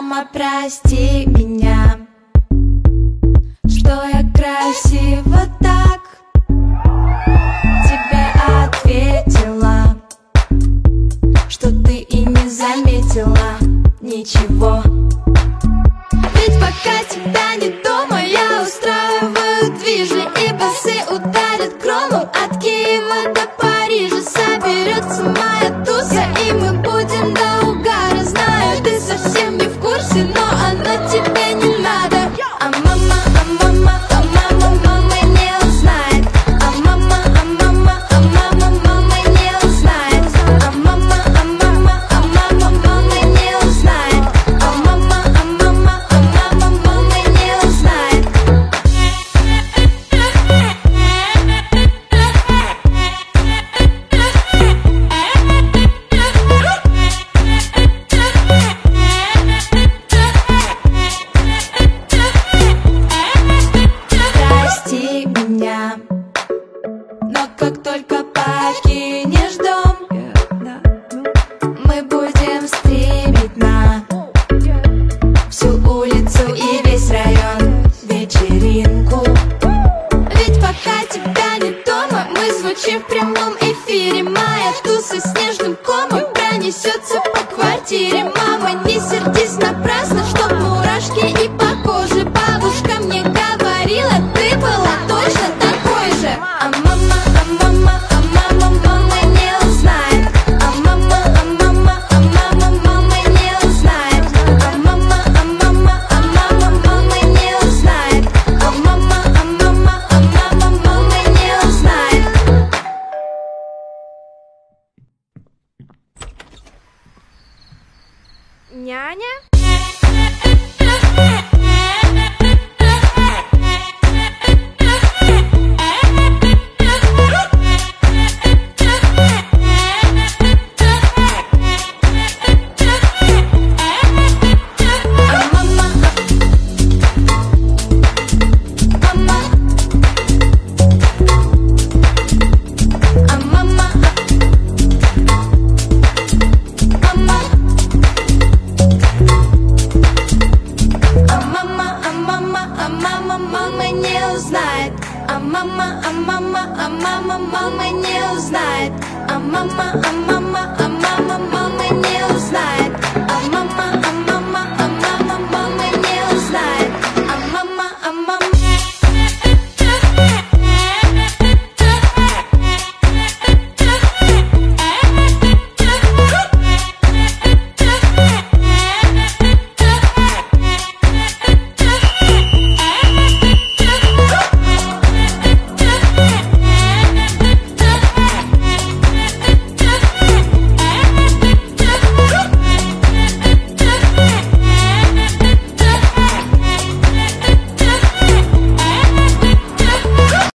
мама, прости меня, что я красива так тебе ответила, что ты и не заметила ничего. Ведь пока тебя не дома, я устраиваю движи, и басы ударят громом от Киева до Парижа. Соберется моя туса, и мы будем до угара. Знаю, ты совсем не в курсе, но оно тебе не надо. А мама, а мама, а мама, мама не узнает. А мама, а мама, а мама, мама не узнает. А мама, а мама, а мама, мама не узнает. А мама, а мама, а мама, мама не узнает. Прости меня, но как только покинешь дом, мы будем стримить на всю улицу и весь район вечеринку. Ведь пока тебя не дома, мы звучим в прямом эфире. Моя туса снежным комом пронесется по квартире. Мама, не сердись напрасно, чтоб мурашки и по коже. Бабушка мне говорила, ты была точно такой же. А мама, а мама, а мама, мама не узнает. А мама, а мама, а мама, мама не узнает. А мама, а мама, а мама, мама не узнает. А мама, а мама, а мама, мама не узнает. Няня?